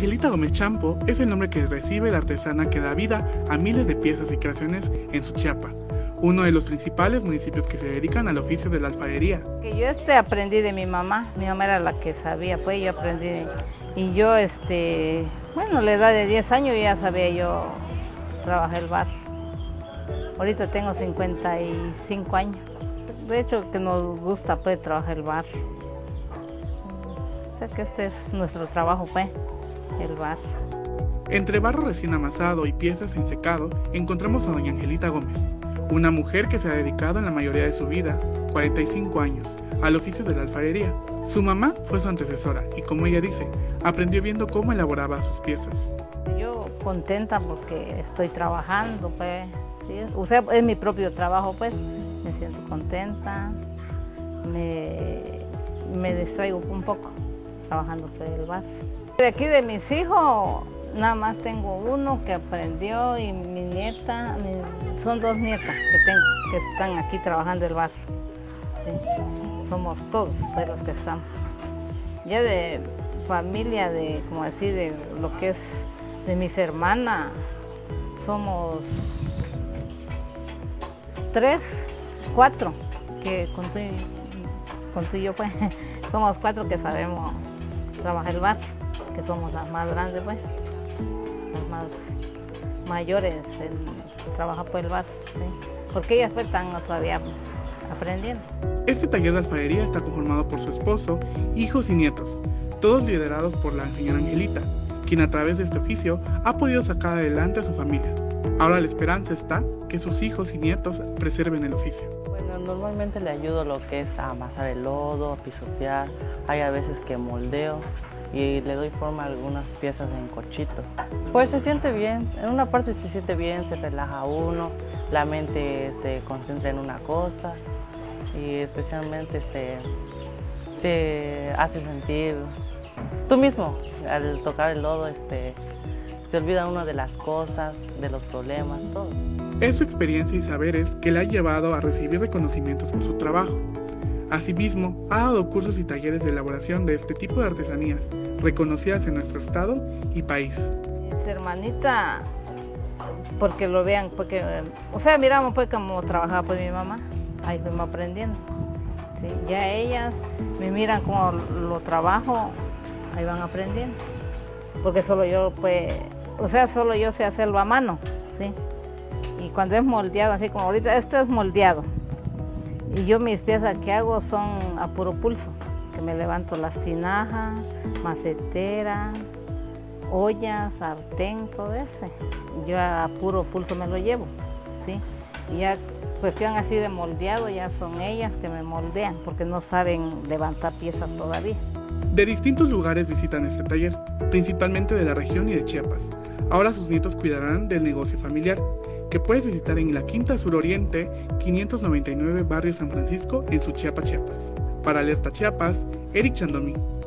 Angelita Gómez Champo es el nombre que recibe la artesana que da vida a miles de piezas y creaciones en Suchiapa, uno de los principales municipios que se dedican al oficio de la alfarería. Que yo aprendí de mi mamá era la que sabía, pues yo aprendí. Y yo, bueno, a la edad de 10 años ya sabía yo trabajar el barro. Ahorita tengo 55 años. De hecho, que nos gusta pues trabajar el barro. O sea que este es nuestro trabajo, pues, el barro. Entre barro recién amasado y piezas en secado, encontramos a doña Angelita Gómez, una mujer que se ha dedicado en la mayoría de su vida, 45 años, al oficio de la alfarería. Su mamá fue su antecesora y, como ella dice, aprendió viendo cómo elaboraba sus piezas. Yo contenta porque estoy trabajando, pues, ¿sí? O sea, es mi propio trabajo, pues, me siento contenta, me distraigo un poco trabajando por el barro. De aquí de mis hijos, nada más tengo uno que aprendió y mi nieta, son 2 nietas que tengo, que están aquí trabajando el barro. Sí. Somos todos pues, los que estamos. Ya de familia, de como decir, de lo que es de mis hermanas, somos 3, 4, que con yo pues, somos 4 que sabemos trabajar el barro, que somos las más grandes pues, las más mayores en trabajar por el barro, ¿sí? Porque ellas pues están todavía aprendiendo. Este taller de alfarería está conformado por su esposo, hijos y nietos, todos liderados por la señora Angelita, quien a través de este oficio ha podido sacar adelante a su familia. Ahora la esperanza está que sus hijos y nietos preserven el oficio. Bueno, normalmente le ayudo lo que es a amasar el lodo, a pisotear, hay a veces que moldeo y le doy forma a algunas piezas en corchito. Pues se siente bien, en una parte se siente bien, se relaja uno, la mente se concentra en una cosa y especialmente te hace sentir tú mismo al tocar el lodo, se olvida uno de las cosas, de los problemas, todo. Es su experiencia y saberes que le ha llevado a recibir reconocimientos por su trabajo. Asimismo, ha dado cursos y talleres de elaboración de este tipo de artesanías, reconocidas en nuestro estado y país. Mis hermanitas, porque lo vean, porque, o sea, miramos pues cómo trabajaba pues mi mamá, ahí fuimos aprendiendo. ¿Sí? Ya ellas me miran cómo lo trabajo, ahí van aprendiendo. Porque solo yo pues, o sea, solo yo sé hacerlo a mano, ¿sí? Y cuando es moldeado, así como ahorita, esto es moldeado. Y yo mis piezas que hago son a puro pulso, que me levanto las tinajas, macetera, olla, sartén, todo ese. Yo a puro pulso me lo llevo, ¿sí? Y ya cuestión así de moldeado, ya son ellas que me moldean, porque no saben levantar piezas todavía. De distintos lugares visitan este taller, principalmente de la región y de Chiapas. Ahora sus nietos cuidarán del negocio familiar, que puedes visitar en la Quinta Suroriente 599, barrio San Francisco, en Suchiapa, Chiapas. Para Alerta Chiapas, Eric Chandomí.